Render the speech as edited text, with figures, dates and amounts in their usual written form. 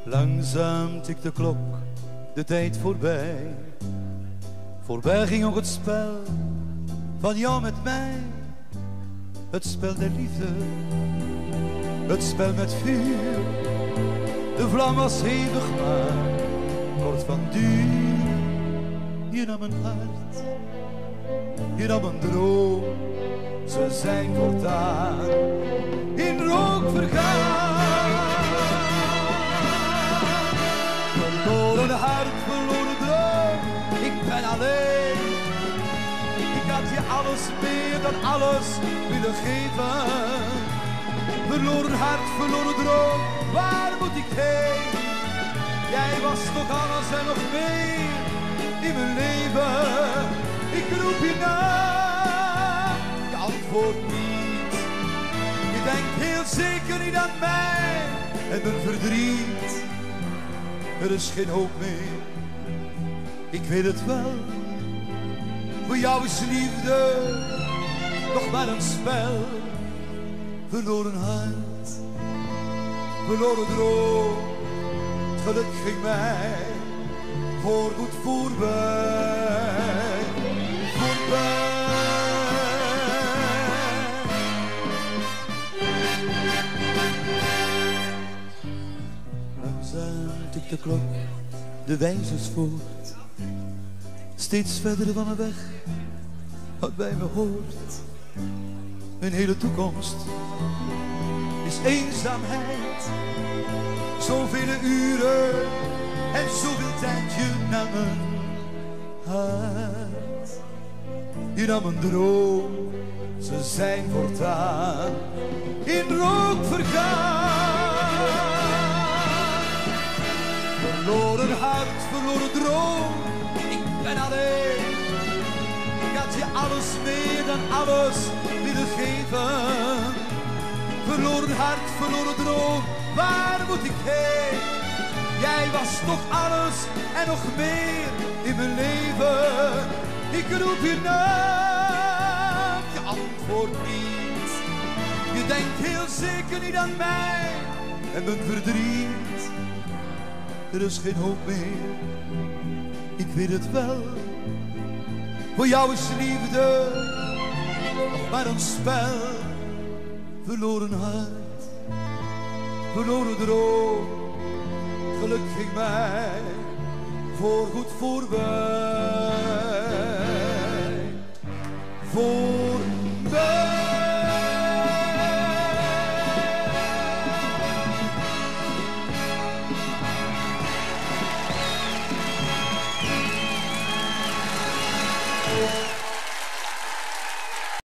Langzaam tikt de klok, de tijd voorbij. Voorbij ging ook het spel van jou met mij. Het spel der liefde, het spel met vuur. De vlam was hevig maar kort van duur. Je nam een hart, je nam een droom. Ze zijn voortaan in rook vergaan. Verloren hart, verloren droom, ik ben alleen. Ik had je alles meer dan alles willen geven. Verloren hart, verloren droom, waar moet ik heen? Jij was toch alles en nog meer in mijn leven. Ik roep je naam, je antwoordt niet. Je denkt heel zeker niet aan mij en mijn verdriet. Er is geen hoop meer, ik weet het wel. Voor jou is liefde nog maar een spel. Verloren hart, verloren droom. Het geluk ging mij voorgoed voorbij, voorbij. Langzaam tikt de klok, de wijzers voort. Steeds verder van me weg, wat bij me hoort. Mijn hele toekomst is eenzaamheid. Zoveel uren en zoveel tijd, je nam een hart. Je nam een droom, ze zijn voortaan in rook vergaan. Verloren hart, verloren droom, ik ben alleen. Ik had je alles meer dan alles willen geven. Verloren hart, verloren droom, waar moet ik heen? Jij was toch alles en nog meer in mijn leven. Ik roep je naam, je antwoordt niet. Je denkt heel zeker niet aan mij en mijn verdriet. Er is geen hoop meer, ik weet het wel. Voor jou is liefde nog maar een spel. Verloren hart, verloren droom. Geluk ging mij voorgoed voorbij.